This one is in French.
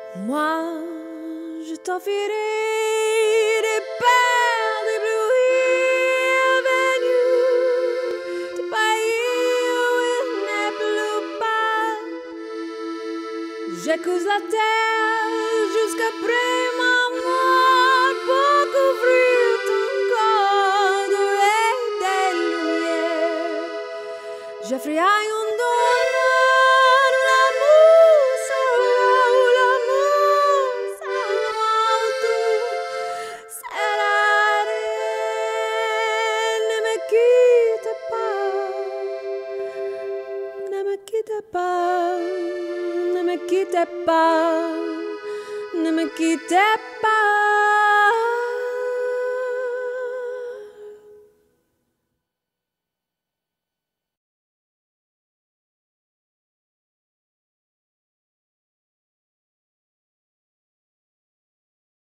Moi, je t'offrirai des perles d'éblouir venus de pays où il n'est plus pas. J'écoute la terre jusqu'après ma mort pour couvrir ton corps doué des lumières. Je ferai un don de l'amour, l'amour, tout. C'est la reine. Ne me quitte pas, ne me quitte pas, ne me quitte pas, ne me quitte pas.